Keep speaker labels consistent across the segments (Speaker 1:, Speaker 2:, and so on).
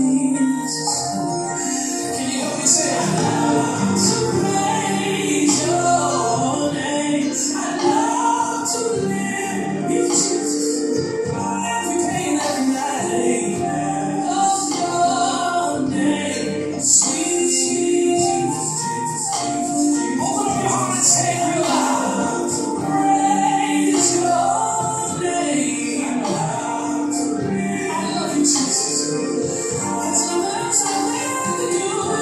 Speaker 1: Can you help me say I love to praise your name. I love to live in Jesus. Every pain, every night. Love your name. Sweet Jesus. Open up your heart and say I love to praise your name. I love you, Jesus. There's nothing else I'd rather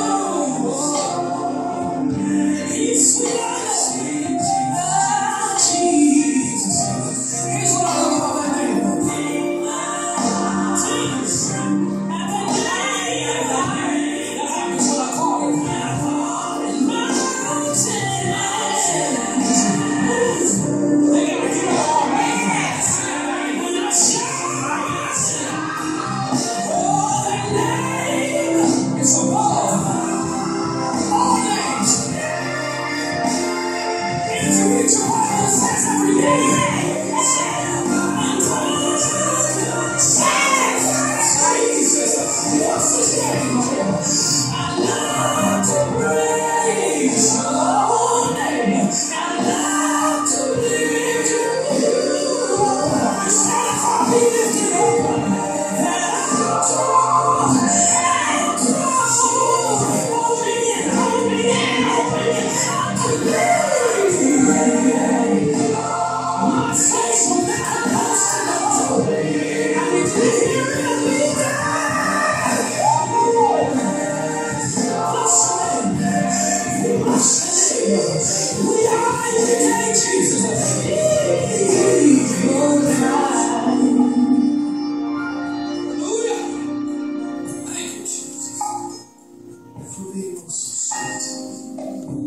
Speaker 1: do. He's sweet. Ah, Jesus. Here's what I love about that name. Jesus. At the name of that happens what I call it. And mountains, they gotta get all right. When I shout, oh, that name is above all names. If you read your Bible, it says every name. I'm calling Jesus. What's his name? I love to praise your name. I love to lift you up. You said if I be lifted up, then I'll draw and draw. Hold me in, hold me in, hold me in. I could live. My face will never lost to know. I need to hear it be there. Bless your name. We are in the day, Jesus. Hallelujah. Thank you, Jesus, for being so sweet.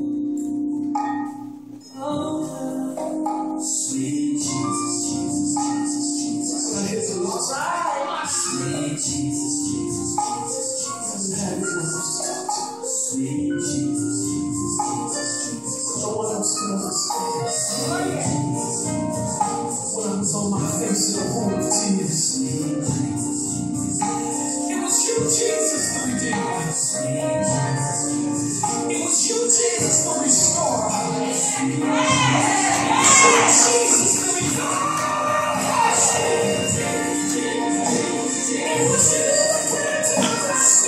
Speaker 1: Oh, sweet Jesus, Jesus, Jesus, Jesus. Now here's the Lord's right. Sweet Jesus, Jesus, Jesus, Jesus. Sweet Jesus, Jesus, Jesus, Jesus. No one else can understand. Sweet Jesus, when I was on my face in the home of tears. Sweet Jesus, Jesus. It was you, Jesus, the Redeemer. Sweet Jesus, Jesus. It was you, Jesus, the Restorer. Sweet Jesus, the Redeemer. Sweet Jesus, Jesus. It was you, the Prince of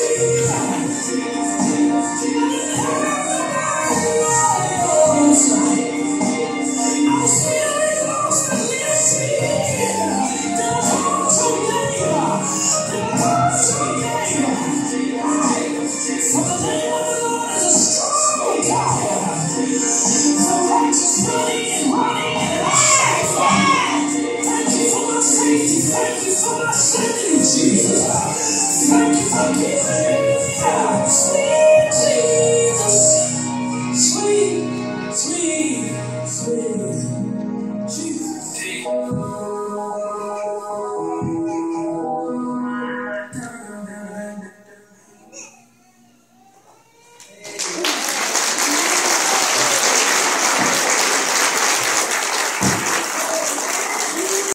Speaker 1: Jesus. Thank you for giving me.